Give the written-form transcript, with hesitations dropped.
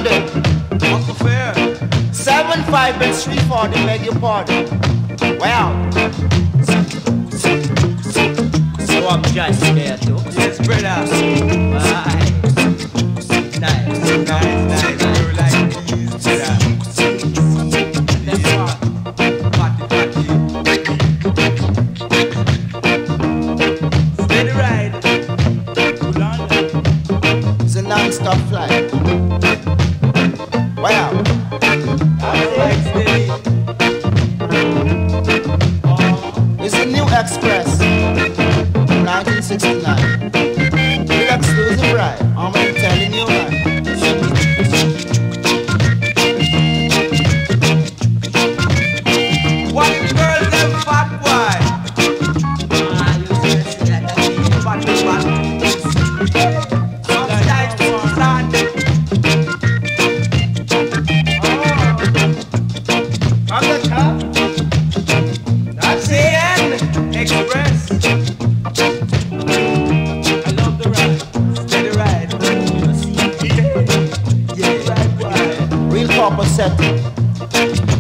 London. What's the fare? 7-5 and 340, beg your pardon. Wow. So I'm just there too. Yes, brother. Bye. Nice. Nice. You like these, brother. Let's walk. Party. Steady ride. To London. It's a non-stop flight. Wow. Like steady. It's a new express. 1969. Real exclusive ride. I'm telling you right. What girls them fat boy? Fat. Sometimes Sunday. On the top. That's it. Express. I love the ride. Steady ride. Yeah, right, boy. Real purpose set.